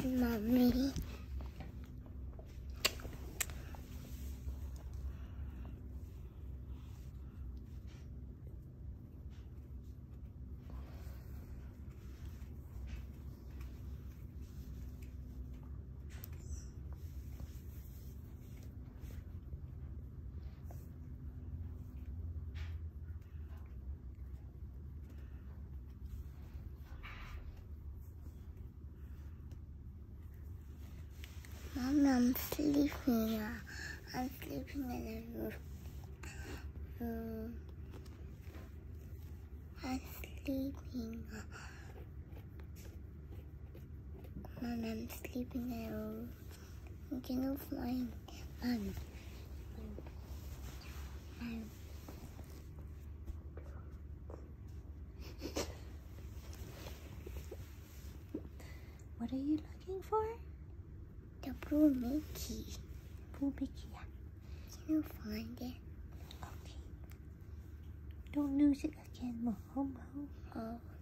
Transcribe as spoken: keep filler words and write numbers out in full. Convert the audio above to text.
Mommy. Mom, I'm sleeping now. I'm sleeping in the room. I'm sleeping. Mom, I'm sleeping in the room. I'm gonna find Mom. Mom. What are you looking for? The blue Mickey. Blue Mickey, yeah. Can you find it? Okay. Don't lose it again, Mom. Oh.